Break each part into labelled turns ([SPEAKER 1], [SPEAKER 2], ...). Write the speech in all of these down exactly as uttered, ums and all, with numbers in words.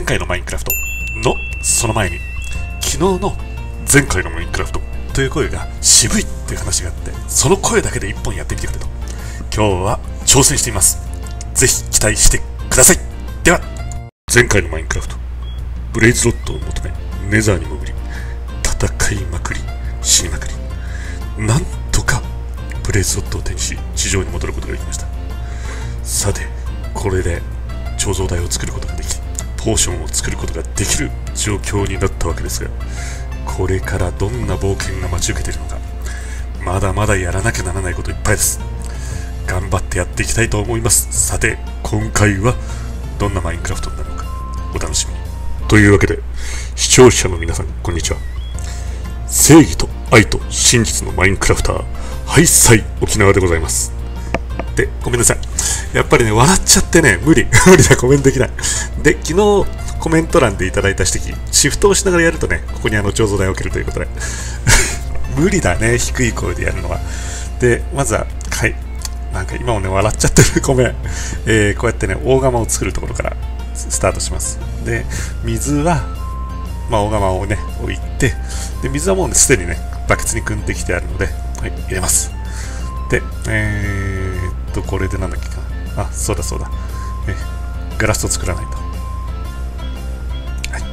[SPEAKER 1] 前回のマインクラフトのその前に、昨日の前回のマインクラフトという声が渋いっていう話があって、その声だけで一本やってみてくれと。今日は挑戦してみます。ぜひ期待してください。では、前回のマインクラフト、ブレイズロッドを求めネザーに潜り、戦いまくり、死にまくり、なんとかブレイズロッドを手にし、地上に戻ることができました。さて、これで彫像台を作ることができ、ポーションを作ることができる状況になったわけですが、これからどんな冒険が待ち受けているのか、まだまだやらなきゃならないこといっぱいです。頑張ってやっていきたいと思います。さて、今回はどんなマインクラフトになるのか、お楽しみに。というわけで、視聴者の皆さん、こんにちは。正義と愛と真実のマインクラフター、ハイサイ沖縄でございます。で、ごめんなさい。やっぱりね、笑っちゃってね、無理。無理だ、コメントできない。で、昨日、コメント欄でいただいた指摘、シフトをしながらやるとね、ここにあの、彫像台を置けるということで。無理だね、低い声でやるのは。で、まずは、はい。なんか今もね、笑っちゃってる。ごめん。えー、こうやってね、大釜を作るところからスタートします。で、水は、まあ、大釜をね、置いて、で、水はもうね、すでにね、バケツに汲んできてあるので、はい、入れます。で、えーっと、これでなんだっけかな。あ、そうだそうだ。え、ガラスを作らないと。はい。は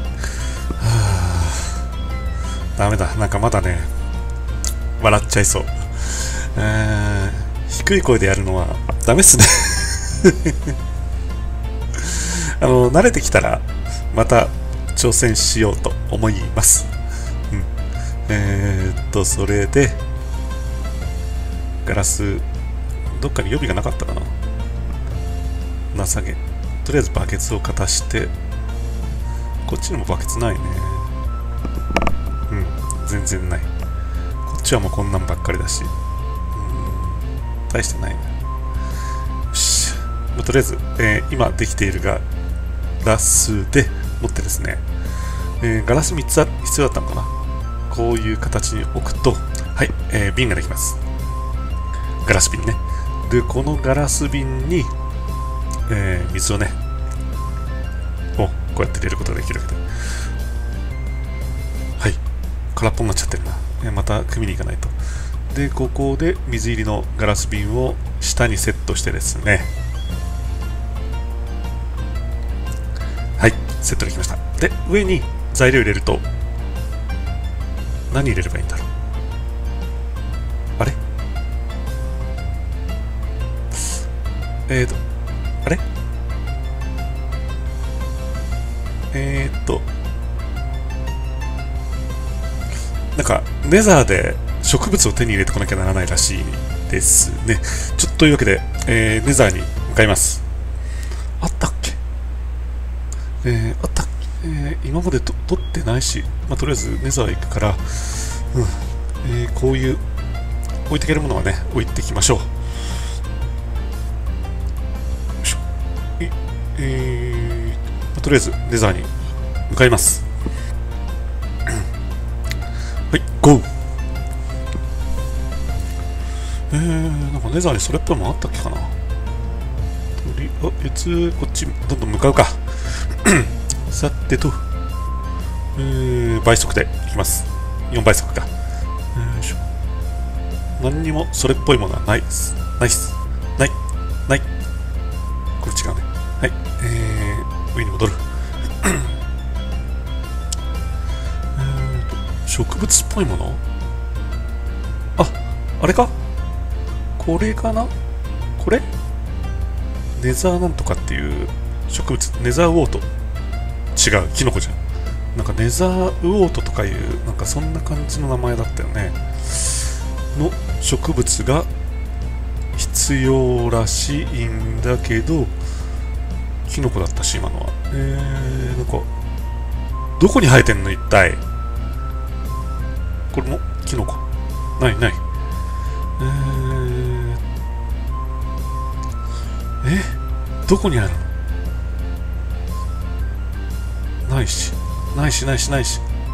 [SPEAKER 1] ぁ。ダメだ。なんかまだね、笑っちゃいそう。えー、低い声でやるのはダメっすね。あの、慣れてきたら、また挑戦しようと思います。うん。えーっと、それで、ガラス、どっかに予備がなかったかな。情け。とりあえずバケツを片して、こっちにもバケツないね。うん、全然ない。こっちはもうこんなんばっかりだし。うん、大してないな。よし。もうとりあえず、えー、今できているガラスで持ってですね、えー、ガラスみっつ必要だったのかな。こういう形に置くと、はい、えー、瓶ができます。ガラス瓶ね。で、このガラス瓶に、えー、水をね、お、こうやって入れることができるわけで。はい。空っぽになっちゃってるな。えー、また組みに行かないと。で、ここで水入りのガラス瓶を下にセットしてですね。はい。セットできました。で、上に材料入れると、何入れればいいんだろう。あれえーと、あれえーと、なんか、ネザーで植物を手に入れてこなきゃならないらしいですね。ちょっとというわけで、えー、ネザーに向かいます。あったっけえー、あったっけ、えー、今までと取ってないし、まあ、とりあえずネザー行くから、うん、えー、こういう置いていけるものはね、置いていきましょう。えー、とりあえずネザーに向かいます。はい、ゴー。えー、なんかネザーにそれっぽいものあったっけかな。とりあえずこっちどんどん向かうか。さてと、えー、倍速でいきます。よんばい速か。よいしょ。何にもそれっぽいものはないです。ないっす。ない。ない。これ違うね。はい、えー、上に戻る。えーと、植物っぽいもの？あ、あれか？これかな？これ？ネザーなんとかっていう植物、ネザーウォート。違う、キノコじゃん。なんかネザーウォートとかいう、なんかそんな感じの名前だったよね。の植物が必要らしいんだけど、キノコだったし、今のは。えー、なんか、どこに生えてんの一体。これも、キノコ。ないない。えー、えどこにあるの？ないし。ないし、ないし、ないし。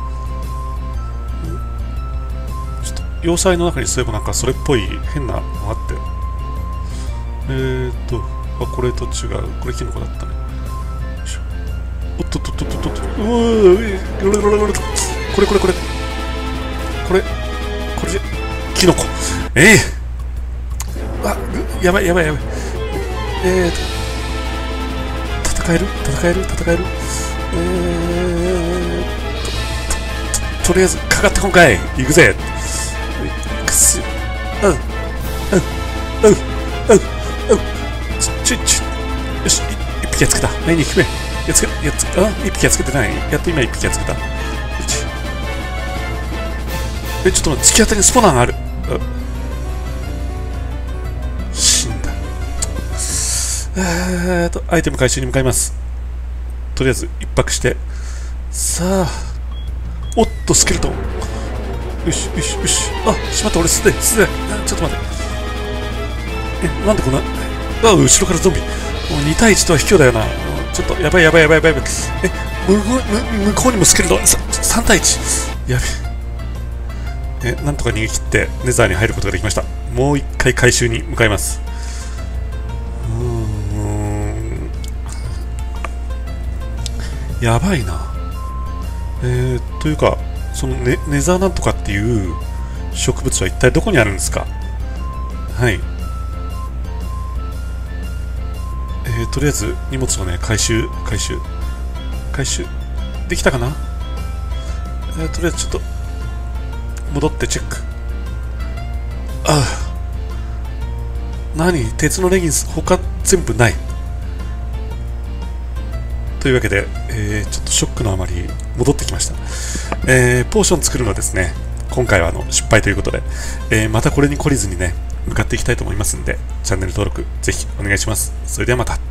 [SPEAKER 1] ちょっと、要塞の中にそういえばなんかそれっぽい変なのがあって。えーと、あ、これと違う。これキノコだったね。おっとっとっとっとっうーこれこれこれこれこれでキノコええー、あやばいやばいやばいえーと戦える戦える戦えるえーと、とりあえずかかってこんかい行くぜくすうんうんうんうんうんちちちよし一匹やっつけたはいにひきめやっつけやっつけあ一匹やっつけてないやっと今一匹やっつけたえちょっと待って突き当たりにスポナーがある死んだえーとアイテム回収に向かいますとりあえず一泊してさあおっとスケルトンよしよしよしあしまった俺素手素手ちょっと待ってえなんでこんなあ後ろからゾンビもうに対いちとは卑怯だよなちょっとやばいやばいやばいやばいえ向こう向こうにもスケルトンさん対いちやべえなんとか逃げ切ってネザーに入ることができました。もう一回回収に向かいます。うーんやばいなえー、というかその ネ, ネザーなんとかっていう植物は一体どこにあるんですか。はい、えー、とりあえず荷物をね回収回収回収できたかな、えー、とりあえずちょっと戻ってチェックああ何鉄のレギンス他全部ないというわけで、えー、ちょっとショックのあまり戻ってきました、えー、ポーション作るのはですね今回はあの失敗ということで、えー、またこれに懲りずにね向かっていきたいと思いますんでチャンネル登録ぜひお願いします。それではまた。